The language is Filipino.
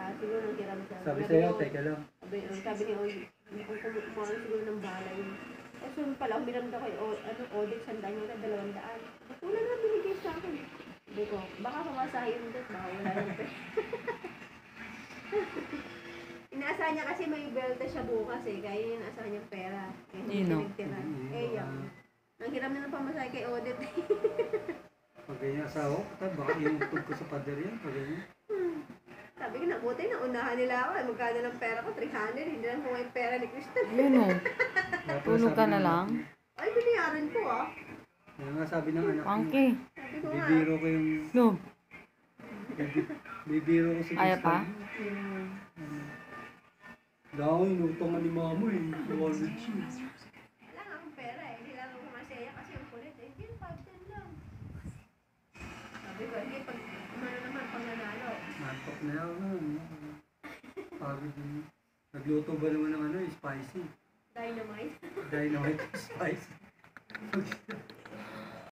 siguro nang hiram siya. Sabi sa'yo, teka lang. Sabi niya, kung kumain siguro ng balay. Eh, so pala, umiram daw kayo, audit, 100 niya na 200. Wala na binigay sa akin. Sabi ko, baka pamasahe yung dot, baka wala yung pera. Inaasahan niya kasi may belta siya bukas eh, kaya yun inaasahan niyang pera. Eh, hindi pinagtiran. Eh, yan. Ang hiram na ng pamasahe kay Audit. Pag ganyan asawa ko, baka iungtog ko sa pader yan, pag ganyan. Sabi ko, nabuti na unahan nila ako. Eh, magkano ng pera ko? 300. Hindi lang kung may pera ni Crystal. Yun o. Tulog ka na lang. Ay, binayaran ko ah. Kaya nga sabi ng anak Pangke. Sabi ko nga. bibiro ko yung... No. Bibiro ko si Kaya pa? Daw, inutangan ni mama eh. 200 siya. Wala nga akong pera eh. Hindi lang ako masaya kasi yung kulit eh. Hindi, 5-10 lang. Sabi ko, hindi, pag umano naman, pag nanalo. Mantok na ako na. Pagod yun. Nagluto ba naman ng spicy? Dynamite. Dynamite spicy.